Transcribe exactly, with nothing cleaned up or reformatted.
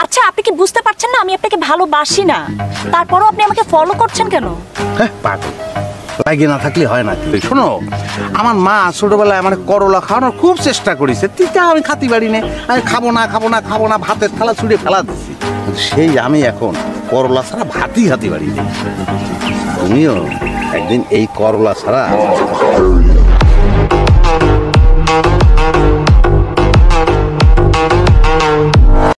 আচ্ছা আপনি কি বুঝতে পারছেন না আমি আপনাকে ভালোবাসি না, তারপরও আপনি আমাকে ফলো করছেন কেন? হ্যাঁ পাগল, লাগিয়ে না থাকলে হয় না। শোনো, আমার মা ছোটবেলায় আমার করলা খাওয়ানোর খুব চেষ্টা করেছে, তিতা আমি খাতি পারি না, আমি খাবো না খাবো না খাবো না, ভাতের থালা ছুঁড়ে ফেলা দিচ্ছি। সেই আমি এখন করলা ছাড়া ভাতই খাতি পারি না। তুমিও একদিন এই করলা ছাড়া